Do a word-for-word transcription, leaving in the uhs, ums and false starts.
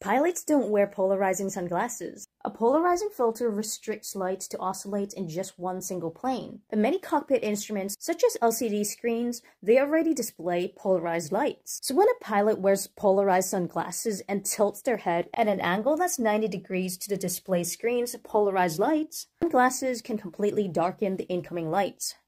Pilots don't wear polarizing sunglasses. A polarizing filter restricts light to oscillate in just one single plane. In many cockpit instruments, such as L C D screens, they already display polarized lights. So when a pilot wears polarized sunglasses and tilts their head at an angle that's ninety degrees to the display screen's polarized lights, sunglasses can completely darken the incoming lights.